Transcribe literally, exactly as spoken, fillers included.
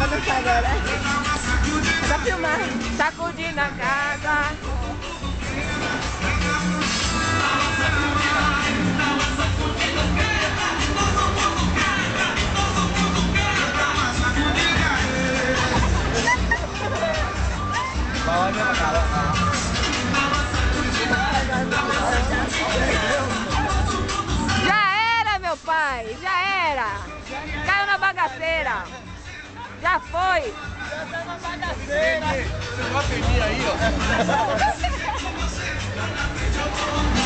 Tá filmando. Sacudir na casa. Já era, meu pai, já era. Caiu na bagaceira. Já foi. Já tá na bagaceira. Você vai perder aí, ó.